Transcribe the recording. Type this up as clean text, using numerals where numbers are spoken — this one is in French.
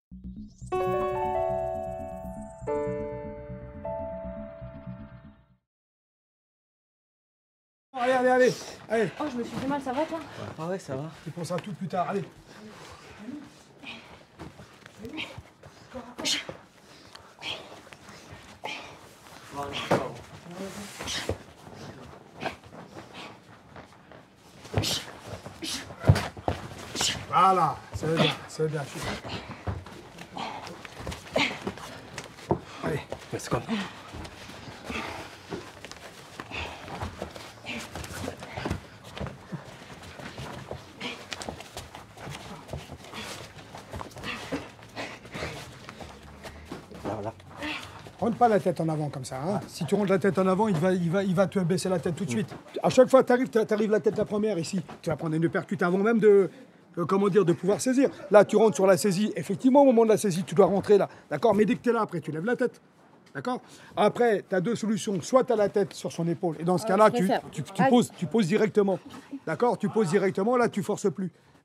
Allez, allez, allez, allez. Oh, je me suis fait mal, ça va toi? Ah ouais, ça va. Tu penseras tout plus tard, allez. Voilà, c'est bien, c'est bien. Allez, C'est comme. Voilà. rentre pas la tête en avant comme ça. Hein. Si tu rentres la tête en avant, il va te baisser la tête tout de suite. À chaque fois que tu arrives la tête la première ici, tu vas prendre une uppercut avant même comment dire, de pouvoir saisir. Là, tu rentres sur la saisie. Effectivement, au moment de la saisie, tu dois rentrer là. D'accord? Mais dès que tu es là, après, tu lèves la tête. D'accord? Après, tu as deux solutions. Soit tu as la tête sur son épaule. Et dans ce cas-là, tu poses directement. D'accord? Tu poses directement. Là, tu forces plus.